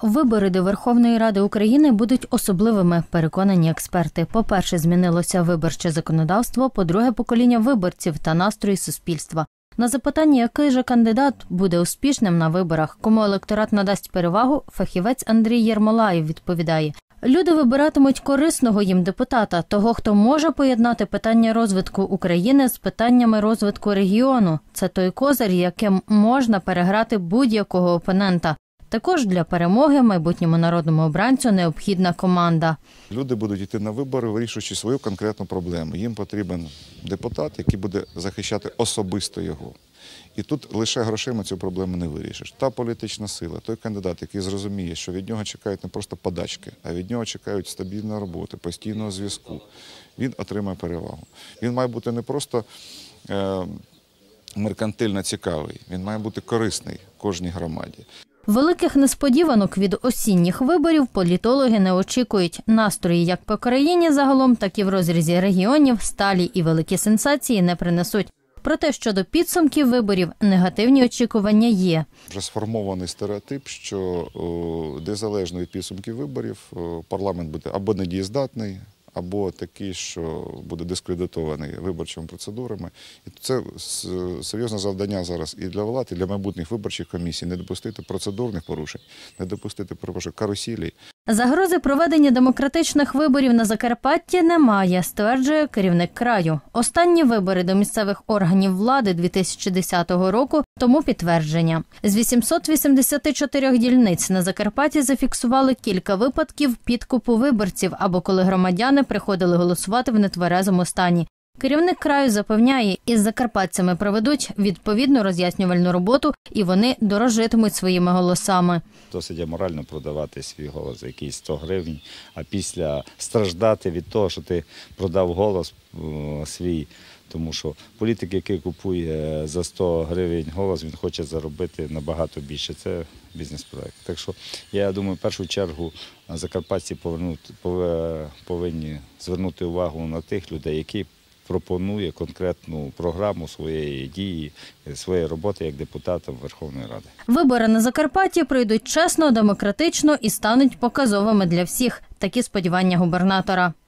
Вибори до Верховної Ради України будуть особливими, переконані експерти. По-перше, змінилося виборче законодавство, по-друге, покоління виборців та настрої суспільства. На запитання, який же кандидат буде успішним на виборах, кому електорат надасть перевагу, фахівець Андрій Єрмолаєв відповідає: люди вибиратимуть корисного їм депутата, того, хто може поєднати питання розвитку України з питаннями розвитку регіону. Це той козир, яким можна переграти будь-якого опонента. Також для перемоги майбутньому народному обранцю необхідна команда. Люди будуть йти на вибори, вирішуючи свою конкретну проблему. Їм потрібен депутат, який буде захищати особисто його. І тут лише грошима цю проблему не вирішиш. Та політична сила, той кандидат, який зрозуміє, що від нього чекають не просто подачки, а від нього чекають стабільної роботи, постійного зв'язку, він отримає перевагу. Він має бути не просто меркантильно цікавий, він має бути корисний кожній громаді. Великих несподіванок від осінніх виборів політологи не очікують. Настрої як по країні загалом, так і в розрізі регіонів сталі і великі сенсації не принесуть. Проте щодо підсумків виборів негативні очікування є. Вже сформований стереотип, що незалежно від підсумків виборів парламент буде або недієздатний, або такий, що буде дискредитований виборчими процедурами. І це серйозне завдання зараз і для влад, і для майбутніх виборчих комісій – не допустити процедурних порушень, не допустити каруселі. Загрози проведення демократичних виборів на Закарпатті немає, стверджує керівник краю. Останні вибори до місцевих органів влади 2010 року тому підтвердження. З 884 дільниць на Закарпатті зафіксували кілька випадків підкупу виборців або коли громадяни приходили голосувати в нетверезому стані. Керівник краю запевняє, із закарпатцями проведуть відповідну роз'яснювальну роботу і вони дорожитимуть своїми голосами. Досить аморально продавати свій голос за якісь 100 гривень, а після страждати від того, що ти продав голос свій. Тому що політик, який купує за 100 гривень голос, він хоче заробити набагато більше. Це бізнес-проект. Так що, я думаю, в першу чергу закарпатці повинні звернути увагу на тих людей, які пропонує конкретну програму своєї дії, своєї роботи як депутата Верховної Ради. Вибори на Закарпатті пройдуть чесно, демократично і стануть показовими для всіх. Такі сподівання губернатора.